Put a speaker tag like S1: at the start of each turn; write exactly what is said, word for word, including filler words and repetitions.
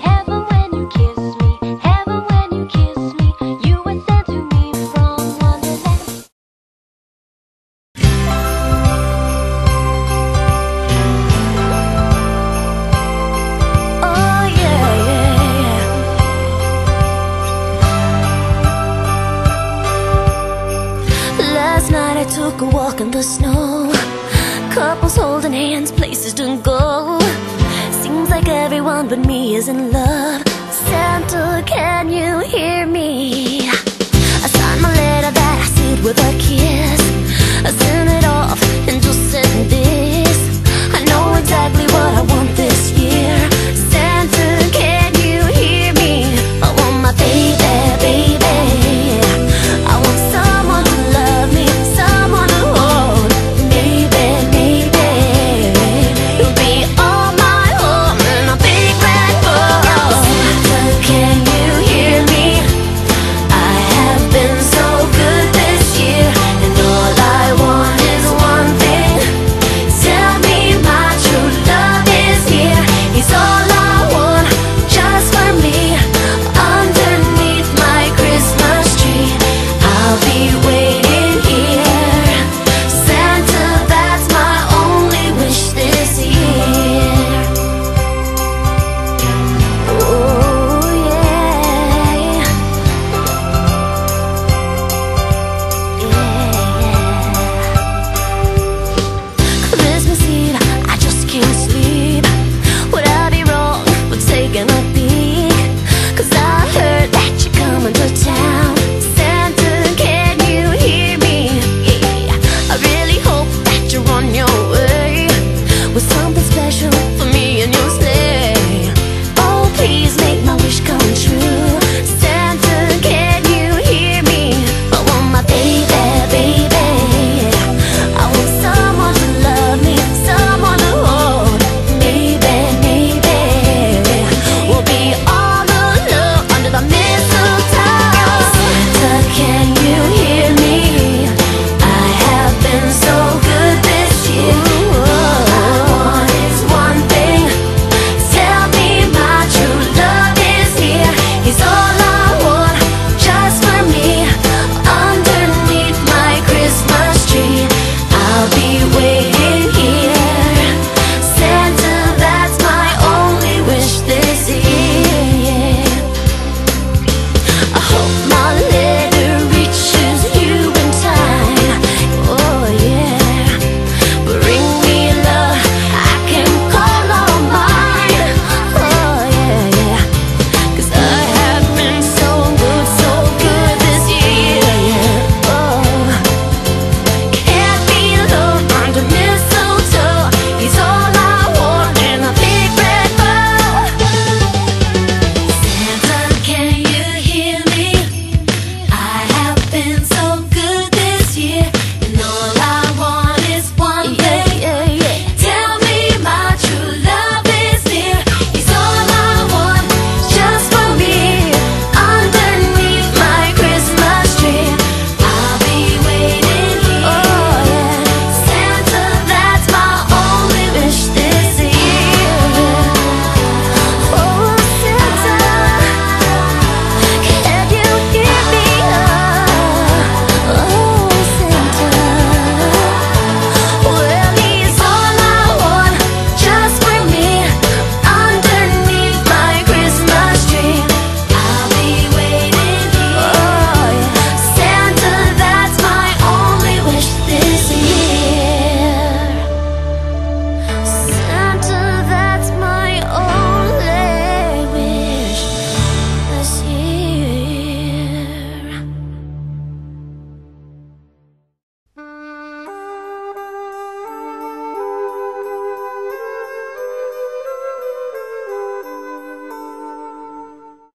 S1: Heaven when you kiss me, heaven when you kiss me. You were sent to me from Wonderland. Oh yeah, yeah, yeah. Last night I took a walk in the snow. Couples holding hands, places to go. Seems like everyone but me is in love. Santa, can you hear me? I signed my letter that I sealed with a kiss. I sent it off and just said this: I know exactly what I want.